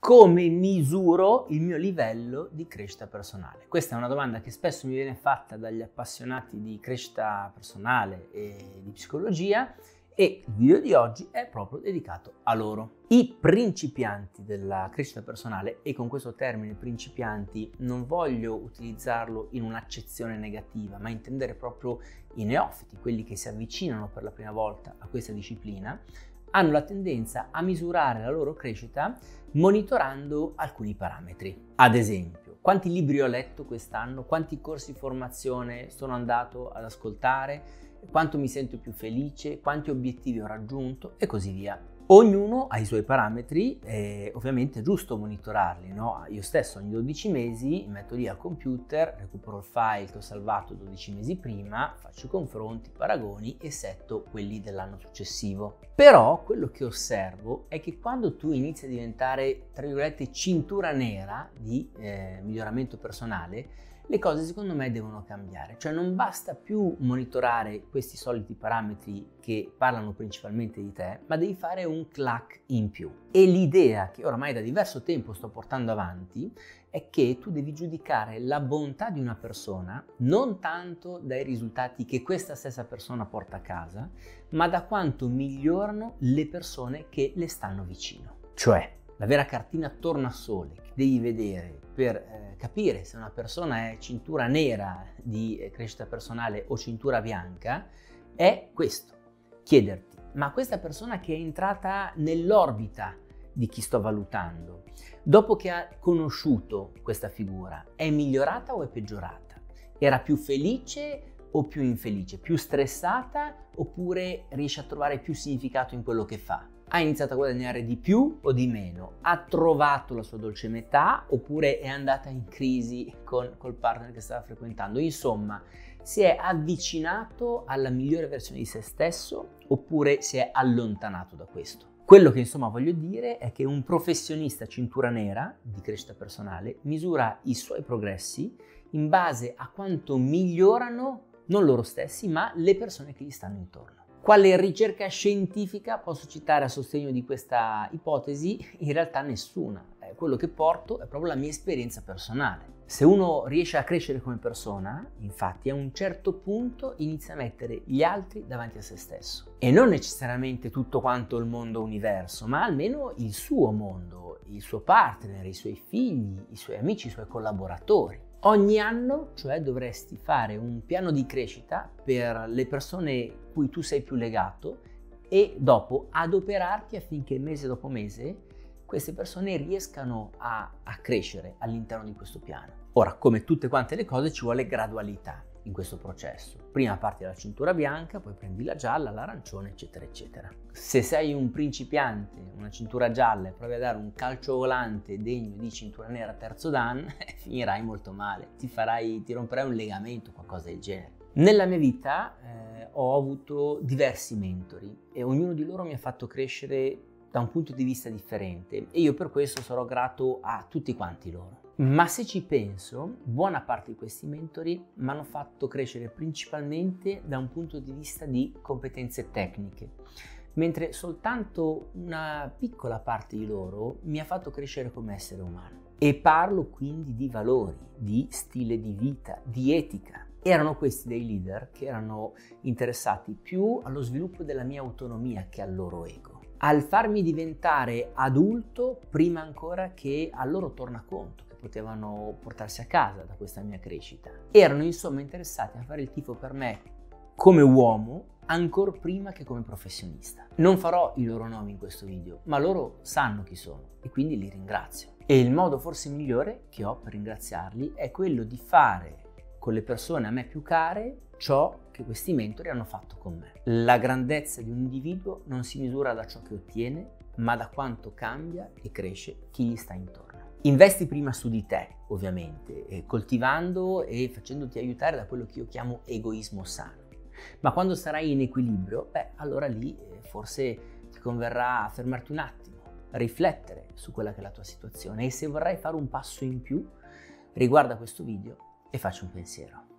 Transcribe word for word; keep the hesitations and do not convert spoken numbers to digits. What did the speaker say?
Come misuro il mio livello di crescita personale? Questa è una domanda che spesso mi viene fatta dagli appassionati di crescita personale e di psicologia e il video di oggi è proprio dedicato a loro. I principianti della crescita personale, e con questo termine principianti non voglio utilizzarlo in un'accezione negativa, ma intendere proprio i neofiti, quelli che si avvicinano per la prima volta a questa disciplina, hanno la tendenza a misurare la loro crescita monitorando alcuni parametri. Ad esempio, quanti libri ho letto quest'anno, quanti corsi di formazione sono andato ad ascoltare, quanto mi sento più felice, quanti obiettivi ho raggiunto e così via. Ognuno ha i suoi parametri e ovviamente è giusto monitorarli, no? Io stesso ogni dodici mesi mi metto lì al computer, recupero il file che ho salvato dodici mesi prima, faccio i confronti, paragoni e setto quelli dell'anno successivo. Però quello che osservo è che quando tu inizi a diventare, tra virgolette, cintura nera di eh, miglioramento personale, le cose secondo me devono cambiare, cioè non basta più monitorare questi soliti parametri che parlano principalmente di te, ma devi fare un clack in più. E l'idea che oramai da diverso tempo sto portando avanti è che tu devi giudicare la bontà di una persona non tanto dai risultati che questa stessa persona porta a casa, ma da quanto migliorano le persone che le stanno vicino. Cioè, la vera cartina tornasole che devi vedere per eh, capire se una persona è cintura nera di eh, crescita personale o cintura bianca è questo: chiederti, ma questa persona che è entrata nell'orbita di chi sto valutando, dopo che ha conosciuto questa figura, è migliorata o è peggiorata? Era più felice o più infelice? Più stressata oppure riesce a trovare più significato in quello che fa? Ha iniziato a guadagnare di più o di meno? Ha trovato la sua dolce metà oppure è andata in crisi con col partner che stava frequentando? Insomma, si è avvicinato alla migliore versione di se stesso oppure si è allontanato da questo? Quello che insomma voglio dire è che un professionista cintura nera di crescita personale misura i suoi progressi in base a quanto migliorano non loro stessi ma le persone che gli stanno intorno. Quale ricerca scientifica posso citare a sostegno di questa ipotesi? In realtà nessuna. Eh, quello che porto è proprio la mia esperienza personale. Se uno riesce a crescere come persona, infatti, a un certo punto inizia a mettere gli altri davanti a se stesso. E non necessariamente tutto quanto il mondo universo, ma almeno il suo mondo, il suo partner, i suoi figli, i suoi amici, i suoi collaboratori. Ogni anno, cioè, dovresti fare un piano di crescita per le persone cui tu sei più legato e dopo adoperarti affinché mese dopo mese queste persone riescano a, a crescere all'interno di questo piano. Ora, come tutte quante le cose, ci vuole gradualità in questo processo. Prima parti dalla cintura bianca, poi prendi la gialla, l'arancione, eccetera, eccetera. Se sei un principiante, una cintura gialla e provi a dare un calcio volante degno di cintura nera terzo dan, finirai molto male. Ti farai, ti romperai un legamento, qualcosa del genere. Nella mia vita eh, ho avuto diversi mentori e ognuno di loro mi ha fatto crescere da un punto di vista differente e io per questo sarò grato a tutti quanti loro. Ma se ci penso, buona parte di questi mentori mi hanno fatto crescere principalmente da un punto di vista di competenze tecniche, mentre soltanto una piccola parte di loro mi ha fatto crescere come essere umano. E parlo quindi di valori, di stile di vita, di etica. Erano questi dei leader che erano interessati più allo sviluppo della mia autonomia che al loro ego, al farmi diventare adulto prima ancora che al loro tornaconto che potevano portarsi a casa da questa mia crescita. Erano insomma interessati a fare il tifo per me come uomo ancora prima che come professionista. Non farò i loro nomi in questo video, ma loro sanno chi sono e quindi li ringrazio. E il modo forse migliore che ho per ringraziarli è quello di fare con le persone a me più care ciò che questi mentori hanno fatto con me. La grandezza di un individuo non si misura da ciò che ottiene, ma da quanto cambia e cresce chi gli sta intorno. Investi prima su di te, ovviamente, eh, coltivando e facendoti aiutare da quello che io chiamo egoismo sano. Ma quando sarai in equilibrio, beh, allora lì eh, forse ti converrà fermarti un attimo, riflettere su quella che è la tua situazione e se vorrai fare un passo in più, riguarda questo video e facci un pensiero.